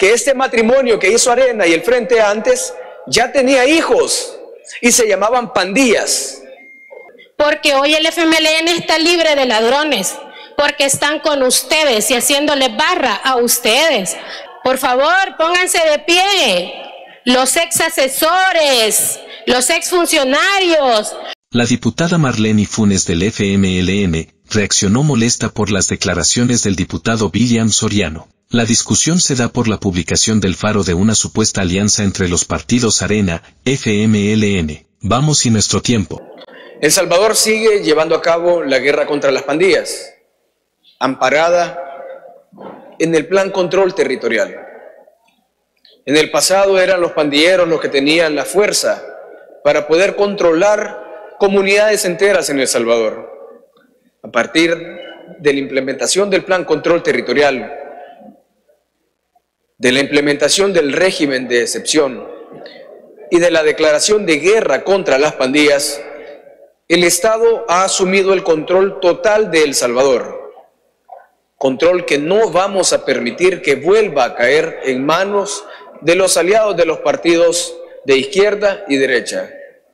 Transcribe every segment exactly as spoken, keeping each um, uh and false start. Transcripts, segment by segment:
que este matrimonio que hizo Arena y el Frente Antes ya tenía hijos y se llamaban pandillas. Porque hoy el F M L N está libre de ladrones, porque están con ustedes y haciéndoles barra a ustedes. Por favor, pónganse de pie. Los ex asesores, los ex funcionarios. La diputada Marlene Funes del F M L N reaccionó molesta por las declaraciones del diputado William Soriano. La discusión se da por la publicación del Faro de una supuesta alianza entre los partidos Arena, F M L N, Vamos y Nuestro Tiempo. El Salvador sigue llevando a cabo la guerra contra las pandillas, amparada en el Plan Control Territorial. En el pasado eran los pandilleros los que tenían la fuerza para poder controlar comunidades enteras en El Salvador. A partir de la implementación del Plan Control Territorial, de la implementación del régimen de excepción y de la declaración de guerra contra las pandillas, el Estado ha asumido el control total de El Salvador, control que no vamos a permitir que vuelva a caer en manos de los aliados de los partidos de izquierda y derecha.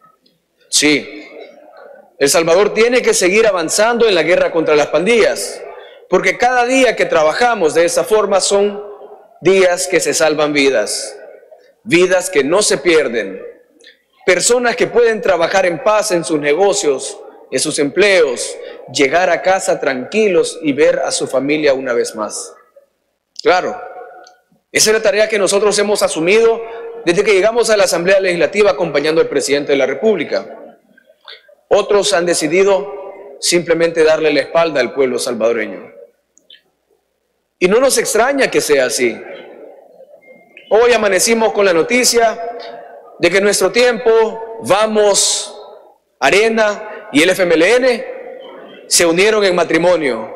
Sí, El Salvador tiene que seguir avanzando en la guerra contra las pandillas, porque cada día que trabajamos de esa forma son días que se salvan vidas, vidas que no se pierden, personas que pueden trabajar en paz en sus negocios, en sus empleos, llegar a casa tranquilos y ver a su familia una vez más. Claro, esa es la tarea que nosotros hemos asumido desde que llegamos a la Asamblea Legislativa acompañando al presidente de la República. Otros han decidido simplemente darle la espalda al pueblo salvadoreño. Y no nos extraña que sea así. Hoy amanecimos con la noticia de que Nuestro Tiempo, Vamos, Arena y el F M L N se unieron en matrimonio.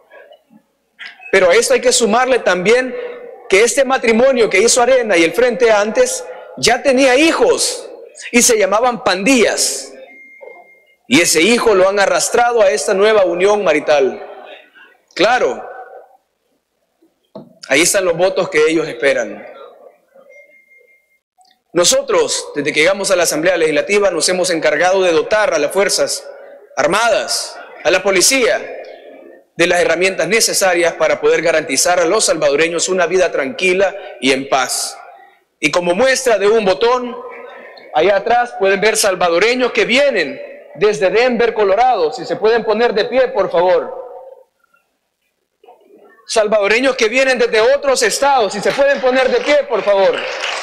Pero a esto hay que sumarle también que este matrimonio que hizo Arena y el Frente Antes ya tenía hijos y se llamaban pandillas. Y ese hijo lo han arrastrado a esta nueva unión marital. Claro, ahí están los votos que ellos esperan. Nosotros, desde que llegamos a la Asamblea Legislativa, nos hemos encargado de dotar a las Fuerzas Armadas, a la policía, de las herramientas necesarias para poder garantizar a los salvadoreños una vida tranquila y en paz. Y como muestra de un botón, allá atrás pueden ver salvadoreños que vienen desde Denver, Colorado. Si se pueden poner de pie, por favor. Salvadoreños que vienen desde otros estados. Si se pueden poner de pie, por favor.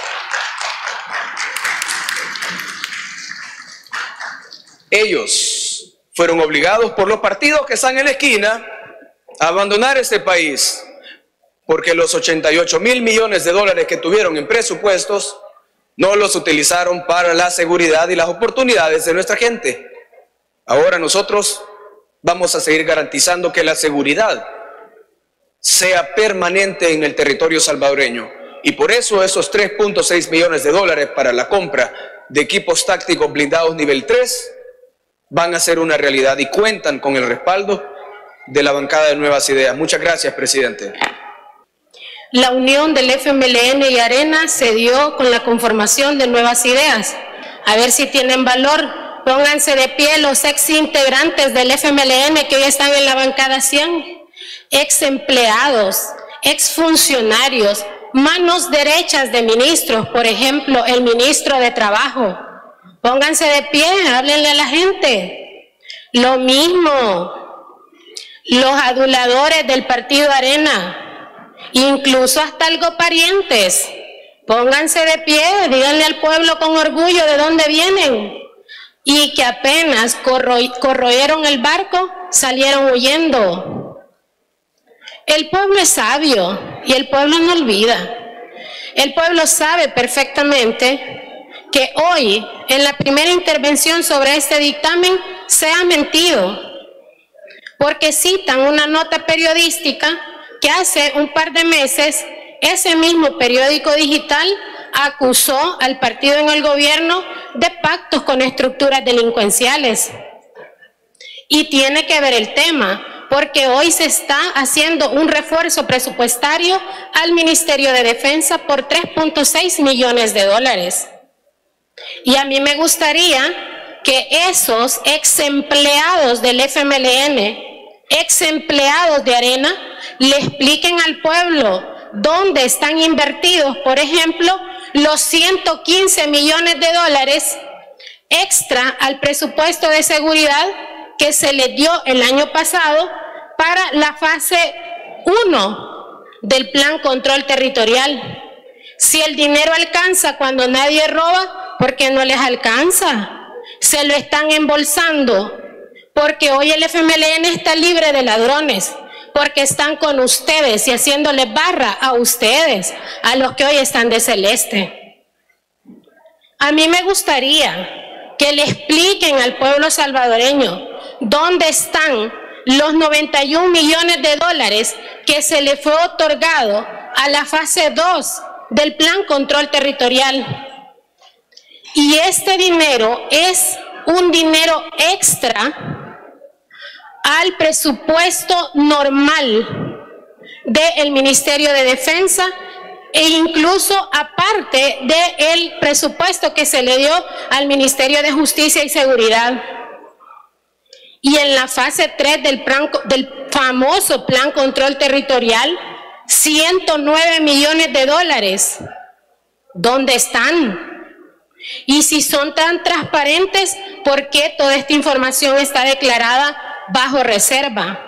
Ellos fueron obligados por los partidos que están en la esquina a abandonar este país, porque los ochenta y ocho mil millones de dólares que tuvieron en presupuestos no los utilizaron para la seguridad y las oportunidades de nuestra gente. Ahora nosotros vamos a seguir garantizando que la seguridad sea permanente en el territorio salvadoreño. Y por eso esos tres punto seis millones de dólares para la compra de equipos tácticos blindados nivel tres van a ser una realidad y cuentan con el respaldo de la bancada de Nuevas Ideas. Muchas gracias, presidente. La unión del F M L N y Arena se dio con la conformación de Nuevas Ideas. A ver si tienen valor. Pónganse de pie los ex integrantes del F M L N que hoy están en la bancada cien. Ex empleados, ex funcionarios, manos derechas de ministros, por ejemplo, el ministro de Trabajo. Pónganse de pie, háblenle a la gente. Lo mismo, los aduladores del partido Arena, incluso hasta algo parientes. Pónganse de pie, díganle al pueblo con orgullo de dónde vienen. Y que apenas corro corroyeron el barco, salieron huyendo. El pueblo es sabio y el pueblo no olvida. El pueblo sabe perfectamente que hoy, en la primera intervención sobre este dictamen, se ha mentido, porque citan una nota periodística que hace un par de meses ese mismo periódico digital acusó al partido en el gobierno de pactos con estructuras delincuenciales. Y tiene que ver el tema, porque hoy se está haciendo un refuerzo presupuestario al Ministerio de Defensa por tres punto seis millones de dólares. Y a mí me gustaría que esos ex empleados del F M L N, ex empleados de Arena, le expliquen al pueblo dónde están invertidos, por ejemplo, los ciento quince millones de dólares extra al presupuesto de seguridad que se le dio el año pasado para la fase uno del Plan Control Territorial. Si el dinero alcanza cuando nadie roba, ¿por qué no les alcanza? Se lo están embolsando, porque hoy el F M L N está libre de ladrones, porque están con ustedes y haciéndole barra a ustedes, a los que hoy están de celeste. A mí me gustaría que le expliquen al pueblo salvadoreño dónde están los noventa y un millones de dólares que se le fue otorgado a la fase dos del Plan Control Territorial. Y este dinero es un dinero extra al presupuesto normal del Ministerio de Defensa e incluso aparte del presupuesto que se le dio al Ministerio de Justicia y Seguridad. Y en la fase tres del, plan, del famoso Plan Control Territorial, ciento nueve millones de dólares. ¿Dónde están? Y si son tan transparentes, ¿por qué toda esta información está declarada bajo reserva?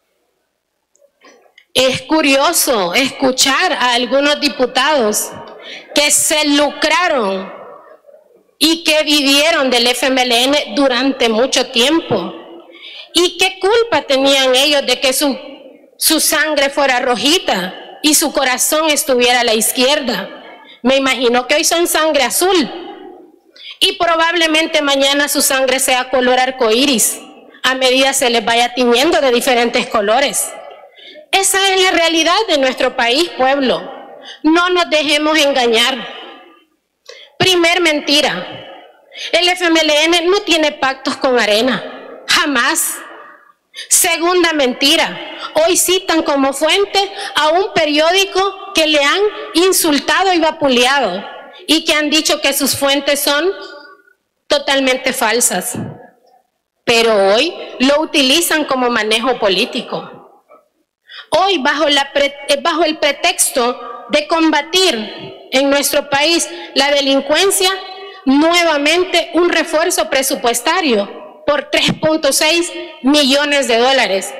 Es curioso escuchar a algunos diputados que se lucraron y que vivieron del F M L N durante mucho tiempo. ¿Y qué culpa tenían ellos de que su, su sangre fuera rojita y su corazón estuviera a la izquierda? Me imagino que hoy son sangre azul y probablemente mañana su sangre sea color arcoíris a medida se les vaya tiñendo de diferentes colores. Esa es la realidad de nuestro país, pueblo. No nos dejemos engañar. Primer mentira. El F M L N no tiene pactos con Arena. Jamás. Segunda mentira. Hoy citan como fuente a un periódico que le han insultado y vapuleado y que han dicho que sus fuentes son totalmente falsas. Pero hoy lo utilizan como manejo político. Hoy, bajo, la pre, bajo el pretexto de combatir en nuestro país la delincuencia, nuevamente un refuerzo presupuestario por tres punto seis millones de dólares.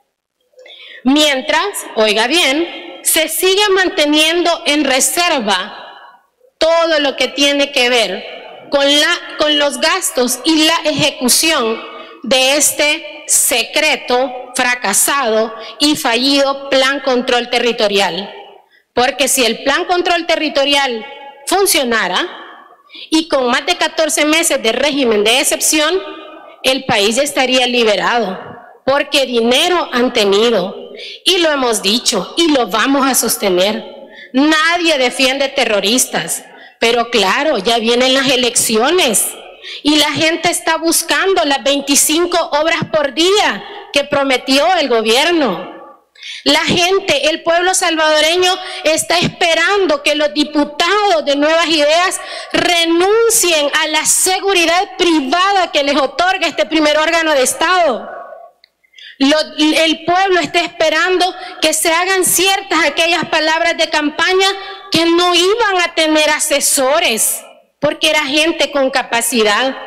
Mientras, oiga bien, se sigue manteniendo en reserva todo lo que tiene que ver con, la, con los gastos y la ejecución de este secreto, fracasado y fallido Plan Control Territorial. Porque si el Plan Control Territorial funcionara y con más de catorce meses de régimen de excepción, el país ya estaría liberado, porque dinero han tenido y lo hemos dicho y lo vamos a sostener. Nadie defiende terroristas, pero claro, ya vienen las elecciones y la gente está buscando las veinticinco obras por día que prometió el gobierno. La gente, el pueblo salvadoreño está esperando que los diputados de Nuevas Ideas renuncien a la seguridad privada que les otorga este primer órgano de Estado. Lo, el pueblo está esperando que se hagan ciertas aquellas palabras de campaña que no iban a tener asesores, porque era gente con capacidad.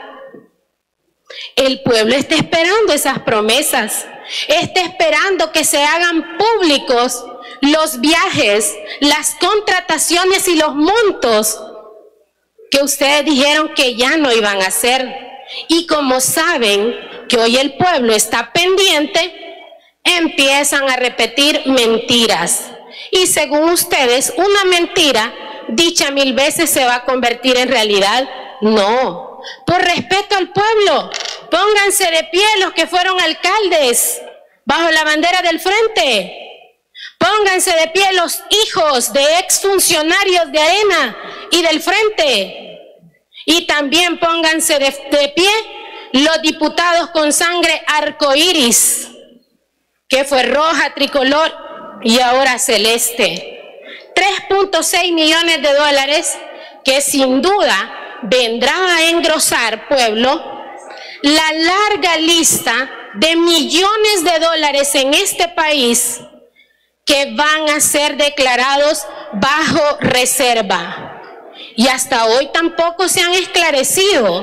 El pueblo está esperando esas promesas, está esperando que se hagan públicos los viajes, las contrataciones y los montos que ustedes dijeron que ya no iban a hacer. Y como saben que hoy el pueblo está pendiente, empiezan a repetir mentiras. Y según ustedes, una mentira dicha mil veces se va a convertir en realidad. No. Por respeto al pueblo, pónganse de pie los que fueron alcaldes bajo la bandera del frente. Pónganse de pie los hijos de exfuncionarios de Arena y del frente. Y también pónganse de, de pie los diputados con sangre arcoíris que fue roja, tricolor y ahora celeste. tres punto seis millones de dólares que sin duda vendrán a engrosar, pueblo, la larga lista de millones de dólares en este país que van a ser declarados bajo reserva. Y hasta hoy tampoco se han esclarecido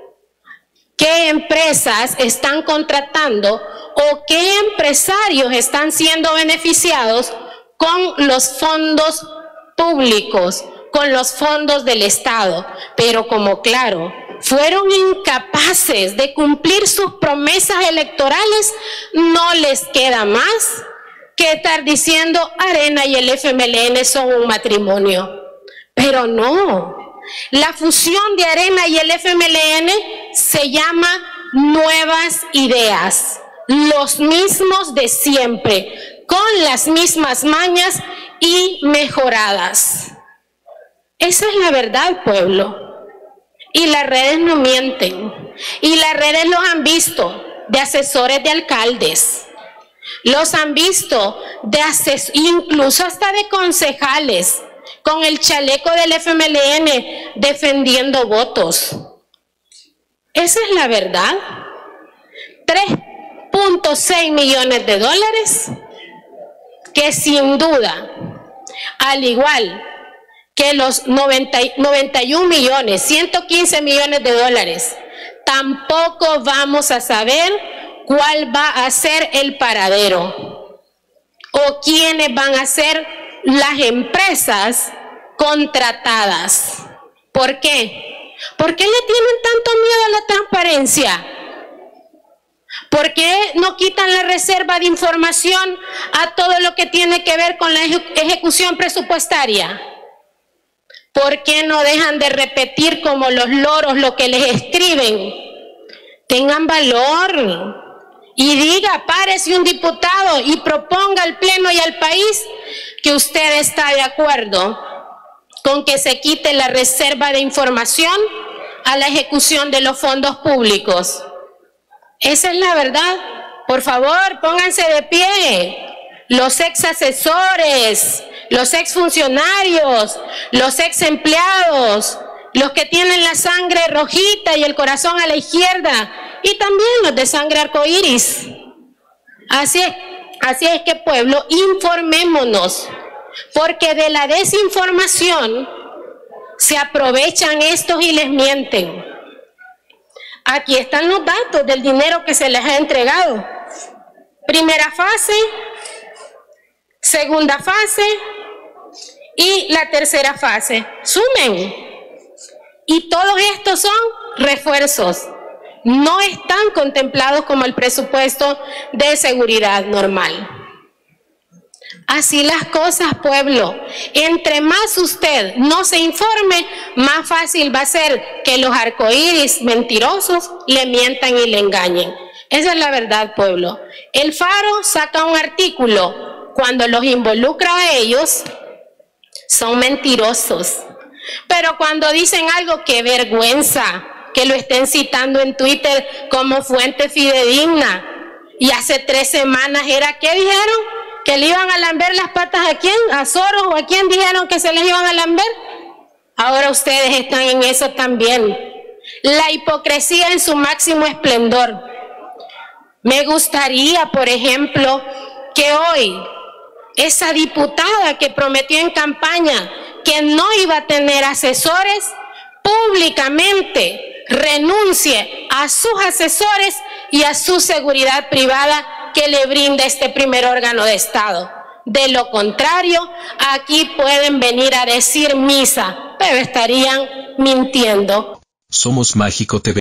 qué empresas están contratando o qué empresarios están siendo beneficiados con los fondos públicos, con los fondos del Estado. Pero como claro, fueron incapaces de cumplir sus promesas electorales, no les queda más que estar diciendo Arena y el F M L N son un matrimonio. Pero no, la fusión de Arena y el F M L N se llama Nuevas Ideas, los mismos de siempre, con las mismas mañas y mejoradas. Esa es la verdad, pueblo. Y las redes no mienten. Y las redes los han visto de asesores de alcaldes. Los han visto de ases- incluso hasta de concejales, con el chaleco del F M L N defendiendo votos. Esa es la verdad. tres punto seis millones de dólares que sin duda, al igual que los noventa, noventa y un millones, ciento quince millones de dólares, tampoco vamos a saber cuál va a ser el paradero o quiénes van a ser las empresas contratadas. ¿Por qué? ¿Por qué le tienen tanto miedo a la transparencia? ¿Por qué no quitan la reserva de información a todo lo que tiene que ver con la ejecución presupuestaria? ¿Por qué no dejan de repetir como los loros lo que les escriben? Tengan valor y diga, párese un diputado y proponga al Pleno y al país que usted está de acuerdo con que se quite la reserva de información a la ejecución de los fondos públicos. Esa es la verdad. Por favor, pónganse de pie. Los ex asesores, los ex funcionarios, los ex empleados, los que tienen la sangre rojita y el corazón a la izquierda, y también los de sangre arcoíris. Así es, así es que, pueblo, informémonos, porque de la desinformación se aprovechan estos y les mienten. Aquí están los datos del dinero que se les ha entregado. Primera fase, segunda fase y la tercera fase. Sumen. Y todos estos son refuerzos. No están contemplados como el presupuesto de seguridad normal. Así las cosas, pueblo. Entre más usted no se informe, más fácil va a ser que los arcoíris mentirosos le mientan y le engañen. Esa es la verdad, pueblo. El Faro saca un artículo. Cuando los involucra a ellos, son mentirosos. Pero cuando dicen algo, ¡qué vergüenza! Que lo estén citando en Twitter como fuente fidedigna. Y hace tres semanas era, ¿qué dijeron? ¿Que le iban a lamber las patas a quién? ¿A Soros o a quién dijeron que se les iban a lamber? Ahora ustedes están en eso también. La hipocresía en su máximo esplendor. Me gustaría, por ejemplo, que hoy esa diputada que prometió en campaña que no iba a tener asesores, públicamente renuncie a sus asesores y a su seguridad privada que le brinda este primer órgano de Estado. De lo contrario, aquí pueden venir a decir misa, pero estarían mintiendo. Somos Mágico T V.